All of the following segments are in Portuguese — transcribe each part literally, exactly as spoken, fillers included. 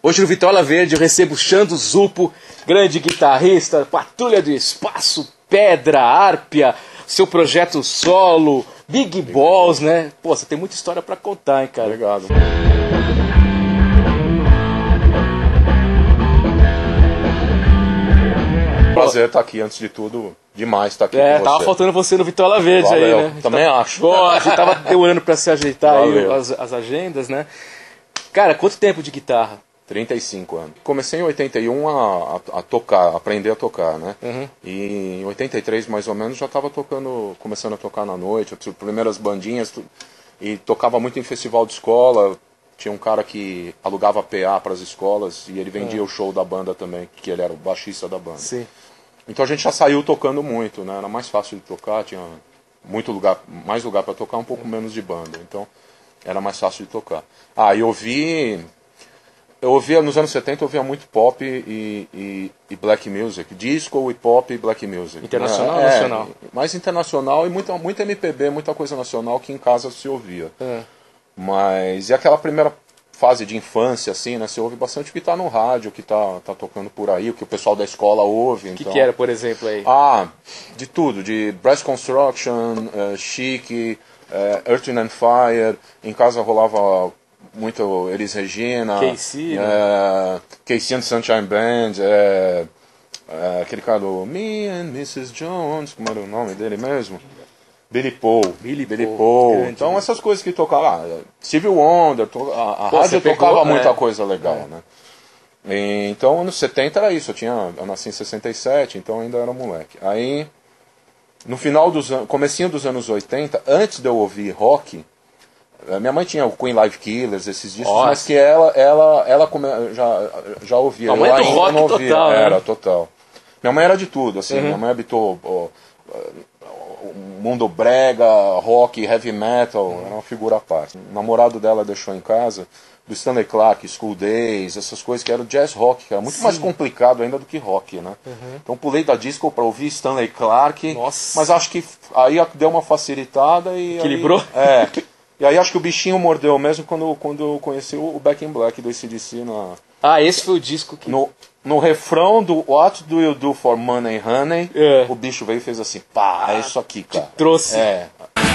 Hoje no Vitola Verde eu recebo Xando Zupo, grande guitarrista, Patrulha do Espaço, Pedra, Árpia, seu projeto solo, Big Balls, né? Pô, você tem muita história pra contar, hein, cara? Obrigado. Prazer estar aqui, antes de tudo, demais estar aqui é, com você. Tava faltando você no Vitola Verde. Valeu, aí, né? também tava... acho. Pô, a gente tava demorando pra se ajeitar Valeu. aí as, as agendas, né? Cara, quanto tempo de guitarra? trinta e cinco anos. Comecei em oitenta e um a, a, a tocar, a aprender a tocar, né? Uhum. E em oitenta e três, mais ou menos, já estava tocando, começando a tocar na noite, as primeiras bandinhas, e tocava muito em festival de escola. Tinha um cara que alugava P A para as escolas e ele vendia uhum. o show da banda também, que ele era o baixista da banda. Sim. Então a gente já saiu tocando muito, né? Era mais fácil de tocar, tinha muito lugar, mais lugar para tocar, um pouco menos de banda. Então era mais fácil de tocar. Ah, e eu ouvi... Eu ouvia, nos anos setenta, eu ouvia muito pop e, e, e black music. Disco, hip hop e black music. Internacional né? ou é, nacional? Mais internacional e muita, muita M P B, muita coisa nacional que em casa se ouvia. É. Mas, e aquela primeira fase de infância, assim, né? Você ouve bastante o que tá no rádio, o que tá, tá tocando por aí, o que o pessoal da escola ouve. O que, então... que era, por exemplo, aí? Ah, de tudo. De Brass Construction, uh, Chic, uh, Earth, Wind and Fire. Em casa rolava... muito Elis Regina, K C, é, né? K C and Sunshine Band, é, é, aquele cara do Me and missus Jones, como era o nome dele mesmo? Billy Paul. Billy, Billy Paul. Paul. Grande, então né? essas coisas que tocavam, ah, Stevie Wonder, to, a, a Pô, rádio pegou, tocava muita é. coisa legal, é. né? E, então anos setenta era isso, eu, tinha, eu nasci em sessenta e sete, então ainda era moleque. Aí, no final dos anos, comecinho dos anos oitenta, antes de eu ouvir rock, minha mãe tinha o Queen Live Killers, esses discos, Nossa. mas que ela, ela, ela come, já, já ouvia. A mãe eu é do ainda rock não ouvia. total, né? Era, total. Minha mãe era de tudo, assim. Uhum. Minha mãe habitou o, o mundo brega, rock, heavy metal, uhum. Era uma figura à parte. O namorado dela deixou em casa do Stanley Clarke, School Days, essas coisas que era jazz rock, que era muito Sim. mais complicado ainda do que rock, né? Uhum. Então pulei da disco para ouvir Stanley Clarke, Nossa. mas acho que aí deu uma facilitada e... Equilibrou? Aí, é... E aí acho que o bichinho mordeu mesmo quando, quando eu conheci o Back in Black do A C D C na... Ah, esse foi o disco que... No, no refrão do What Do You Do For Money Honey, é. o bicho veio e fez assim, pá, é isso aqui, cara. Te trouxe. É.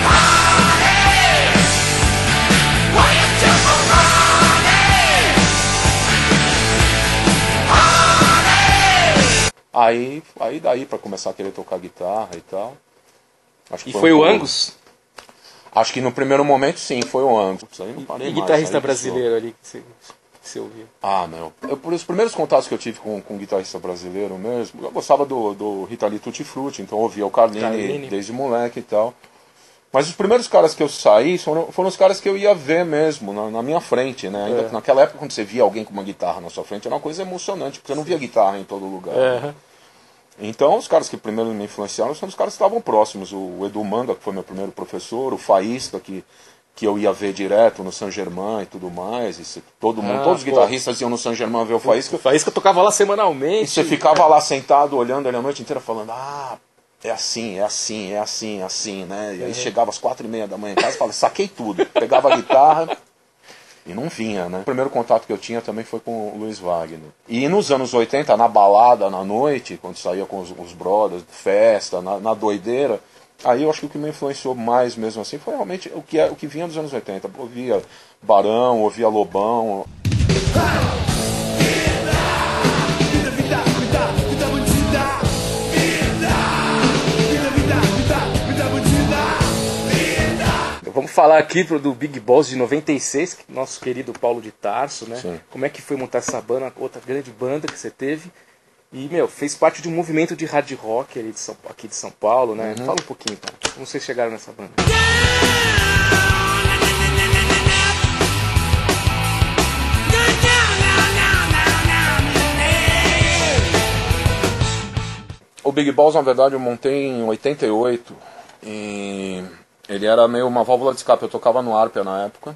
Aí, aí daí pra começar a querer tocar guitarra e tal. Acho que e foi, foi um o pouco... Angus? Acho que no primeiro momento sim, foi o Angus. Aí não parei e mais, guitarrista aí brasileiro ali que você, que você ouvia? Ah, meu. Eu, por os primeiros contatos que eu tive com, com um guitarrista brasileiro mesmo, eu gostava do, do Rita Lee Tutti Frutti, então eu ouvia o Carlini, Carlini desde moleque e tal. Mas os primeiros caras que eu saí foram, foram os caras que eu ia ver mesmo, na, na minha frente, né? Ainda, é. Naquela época, quando você via alguém com uma guitarra na sua frente, era uma coisa emocionante, porque você não via guitarra em todo lugar. É. Né? Então, os caras que primeiro me influenciaram são os caras que estavam próximos. O Edu Manga, que foi meu primeiro professor, o Faísca, que, que eu ia ver direto no Saint Germain e tudo mais. E se, todo mundo, ah, todos os pô. guitarristas iam no Saint Germain ver o Faísca. O Faísca tocava lá semanalmente. E você ficava lá sentado, olhando ele a noite inteira, falando, ah, é assim, é assim, é assim, é assim, né? E aí uhum. chegava às quatro e meia da manhã em casa e falava, saquei tudo. Pegava a guitarra... E não vinha, né? O primeiro contato que eu tinha também foi com o Luiz Wagner. E nos anos oitenta, na balada, na noite, quando saía com os, os brothers, festa, na, na doideira, aí eu acho que o que me influenciou mais mesmo assim foi realmente o que, é, o que vinha dos anos oitenta. Eu ouvia Barão, ouvia Lobão. Vamos falar aqui do Big Balls de noventa e seis, nosso querido Paulo de Tarso, né? Sim. Como é que foi montar essa banda, outra grande banda que você teve. E, meu, fez parte de um movimento de hard rock ali de São, aqui de São Paulo, né? Uhum. Fala um pouquinho, cara. Como vocês chegaram nessa banda? O Big Balls, na verdade, eu montei em oitenta e oito. E... ele era meio uma válvula de escape. Eu tocava no Árpia na época.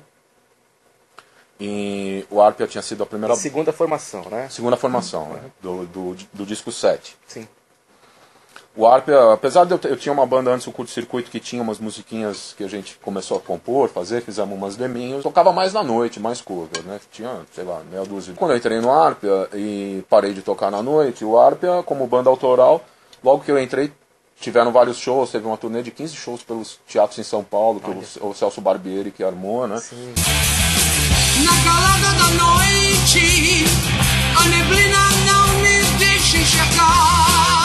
E o Árpia tinha sido a primeira... A segunda formação, né? Segunda formação, uhum. né? do, do, do disco sete. Sim. O Arpia, apesar de eu, ter, eu tinha uma banda antes, o Curto Circuito, que tinha umas musiquinhas que a gente começou a compor, fazer, fizemos umas deminhos, tocava mais na noite, mais cover, né? Tinha, sei lá, meia dúzia. Quando eu entrei no Arpia e parei de tocar na noite, o Arpia, como banda autoral, logo que eu entrei, tiveram vários shows, teve uma turnê de quinze shows pelos teatros em São Paulo, que o, o Celso Barbieri que armou, né? Sim. Na calada da noite, a neblina não me deixa enxergar.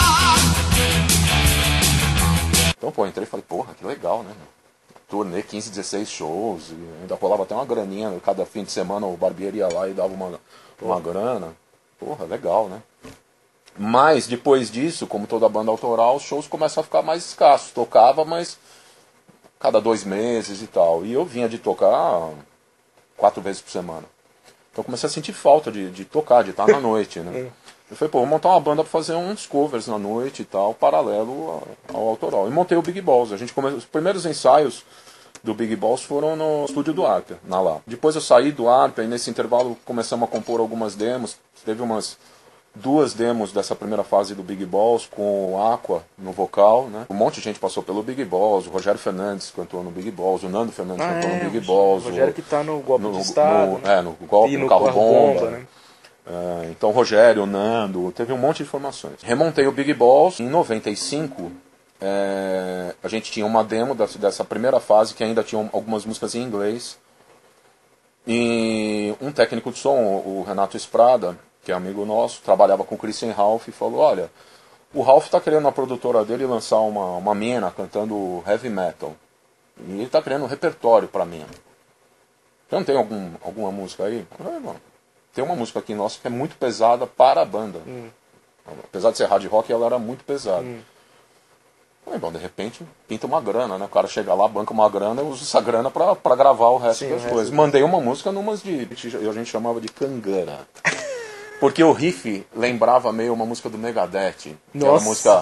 Então, pô, entrei e falei, porra, que legal, né? Turnê, quinze, dezesseis shows, e ainda rolava até uma graninha, cada fim de semana o Barbieri ia lá e dava uma, uma grana. Porra, legal, né? Mas, depois disso, como toda banda autoral, os shows começam a ficar mais escassos. Tocava, mas cada dois meses e tal. E eu vinha de tocar quatro vezes por semana. Então comecei a sentir falta de, de tocar, de estar na noite, né? Eu falei, pô, vou montar uma banda pra fazer uns covers na noite e tal, paralelo ao, ao autoral. E montei o Big Balls. A gente come... Os primeiros ensaios do Big Balls foram no estúdio do Arpia, na Lá. Depois eu saí do Arpia e nesse intervalo começamos a compor algumas demos. Teve umas duas demos dessa primeira fase do Big Balls com o Aqua no vocal, né? Um monte de gente passou pelo Big Balls, o Rogério Fernandes cantou no Big Balls, o Nando Fernandes ah, cantou é, no Big Balls. O Rogério o... que tá no Golpe no, de Estado. No, né? É, no Golpe, no, no Carro, carro Bomba. bomba né? É, então o Rogério, o Nando, teve um monte de informações. Remontei o Big Balls em noventa e cinco. É, a gente tinha uma demo dessa, dessa primeira fase que ainda tinha algumas músicas em inglês. E um técnico de som, o Renato Esprada, que é amigo nosso, trabalhava com o Christian Ralph e falou, olha, o Ralph está querendo na produtora dele lançar uma, uma mina cantando heavy metal. E ele está criando um repertório para mim. Você não tem algum, alguma música aí? Eu falei, mano, tem uma música aqui nossa que é muito pesada para a banda. Hum. Apesar de ser hard rock, ela era muito pesada. Hum. Falei, bom, de repente, pinta uma grana, né? O cara chega lá, banca uma grana, eu uso essa grana pra, pra gravar o resto Sim, das coisas. Mandei uma música numas de... a gente chamava de cangara. Porque o riff lembrava meio uma música do Megadeth. Aquela música...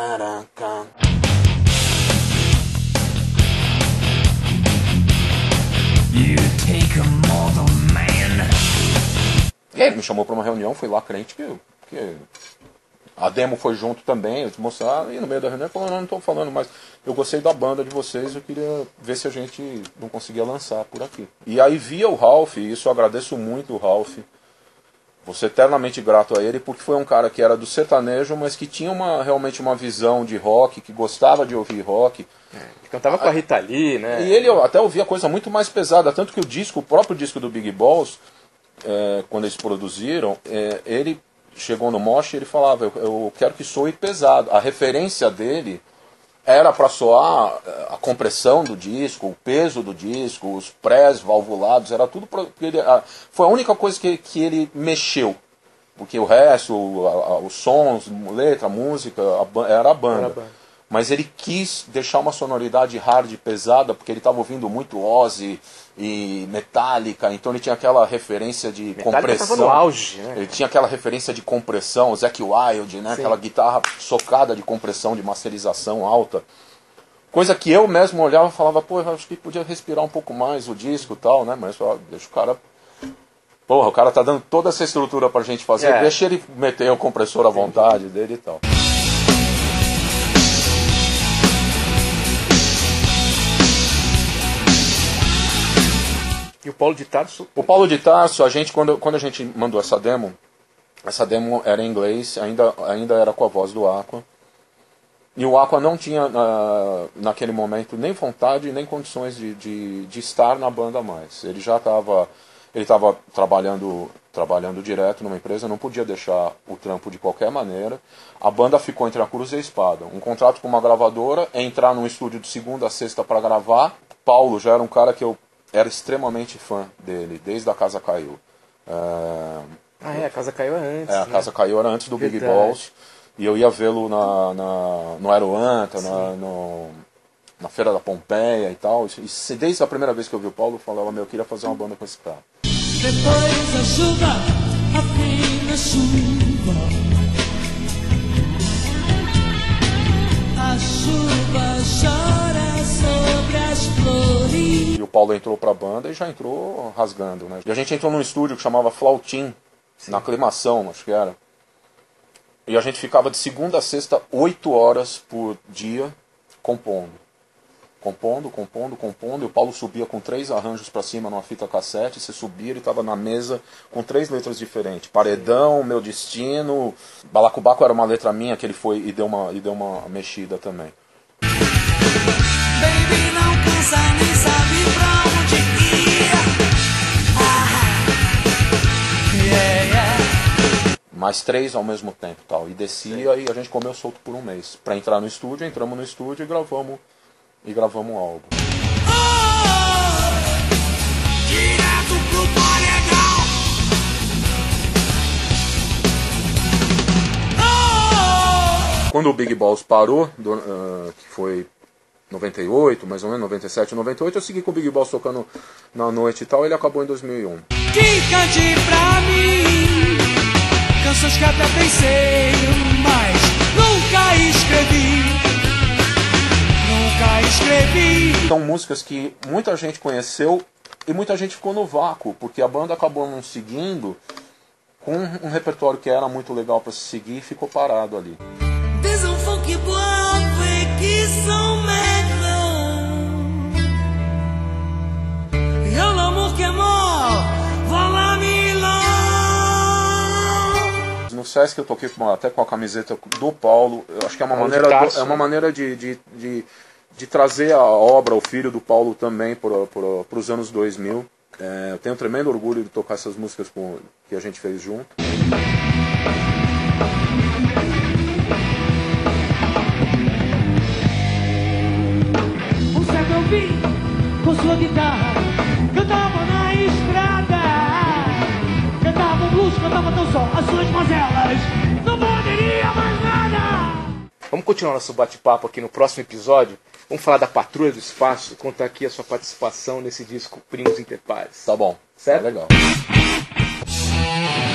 You take a mortal man. E aí ele me chamou pra uma reunião, fui lá crente que... que a demo foi junto também, eu te mostrar, e no meio da reunião ele falou, não, não tô falando mais, eu gostei da banda de vocês, eu queria ver se a gente não conseguia lançar por aqui. E aí via o Ralph, e isso eu agradeço muito o Ralph, vou ser eternamente grato a ele, porque foi um cara que era do sertanejo, mas que tinha uma, realmente uma visão de rock, que gostava de ouvir rock. É, que cantava com a Rita Lee, né? E ele até ouvia coisa muito mais pesada, tanto que o disco, o próprio disco do Big Balls, é, quando eles produziram, é, ele... chegou no Mosh e ele falava, eu, eu quero que soe pesado. A referência dele era para soar a compressão do disco, o peso do disco, os prés valvulados, era tudo pra, ele, a, foi a única coisa que, que ele mexeu. Porque o resto, a, a, os sons, letra, música, a, era a banda. Era a banda. Mas ele quis deixar uma sonoridade hard pesada, porque ele estava ouvindo muito Ozzy e Metallica, então ele tinha aquela referência de Metallica compressão. Tava no auge, né? Ele tinha aquela referência de compressão, Zakk Wylde, né? Aquela guitarra socada de compressão, de masterização alta. Coisa que eu mesmo olhava e falava, pô, eu acho que podia respirar um pouco mais o disco e tal, né? Mas ó, deixa o cara... Porra, o cara tá dando toda essa estrutura pra gente fazer, é. Deixa ele meter o compressor à vontade dele e tal. E o Paulo de Tarso? O Paulo de Tarso, a gente, quando, quando a gente mandou essa demo, essa demo era em inglês, ainda, ainda era com a voz do Aqua. E o Aqua não tinha, uh, naquele momento, nem vontade, nem condições de, de, de estar na banda mais. Ele já estava ele estava trabalhando, trabalhando direto numa empresa, não podia deixar o trampo de qualquer maneira. A banda ficou entre a cruz e a espada. Um contrato com uma gravadora, entrar num estúdio de segunda a sexta para gravar. Paulo já era um cara que eu era extremamente fã dele, desde a Casa Caiu. É... Ah, é, a Casa Caiu é antes. É, a né? Casa Caiu era antes do Verdade. Big Balls. E eu ia vê-lo na, na, no Aeroanta, na, no, na Feira da Pompeia e tal. E desde a primeira vez que eu vi o Paulo, eu falava, meu, eu queria fazer uma banda com esse cara. Depois da chuva, apenas chuva. A chuva chora sobre as flores. E o Paulo entrou pra banda e já entrou rasgando, né? E a gente entrou num estúdio que chamava Flautim, Sim. na Aclimação, acho que era. E a gente ficava de segunda a sexta, oito horas por dia, compondo. Compondo, compondo, compondo. E o Paulo subia com três arranjos para cima numa fita cassete. Você subia, ele estava na mesa com três letras diferentes. Paredão, Meu Destino. Balacobaco era uma letra minha que ele foi e deu uma, e deu uma mexida também. Baby, não cansa nem sabe pra onde ir. Ah, yeah, yeah. Mais três ao mesmo tempo tal. E descia e a gente comeu solto por um mês. Pra entrar no estúdio, entramos no estúdio e gravamos, e gravamos um álbum. Oh, direto pro Tá Legal. Oh, Quando o Big Balls parou, do, uh, que foi noventa e oito, mais ou menos, noventa e sete, noventa e oito, eu segui com o Big Balls tocando na noite e tal, ele acabou em dois mil e um. que cante pra mim canções que até pensei, mas nunca escrevi. Nunca escrevi. São músicas que muita gente conheceu e muita gente ficou no vácuo, porque a banda acabou não seguindo com um repertório que era muito legal para se seguir e ficou parado ali. Des enfants qui boivent et qui sont maigres. Y'a l'amour qui est mort, voilà Milan. No Sesc eu toquei com uma- até com a camiseta do Paulo. Eu acho que é uma Paulo de maneira, Tarso, é uma né? maneira de, de, de, de trazer a obra, o filho do Paulo também para os anos dois mil. É, eu tenho um tremendo orgulho de tocar essas músicas com, que a gente fez junto. Um certo eu vi com sua guitarra, cantava na estrada, cantava um blues, cantava tão só as suas mazelas, não poderia mais nada. Vamos continuar nosso bate-papo aqui no próximo episódio. Vamos falar da Patrulha do Espaço, contar aqui a sua participação nesse disco Primos Inter Pares. Tá bom, Certo? tá legal.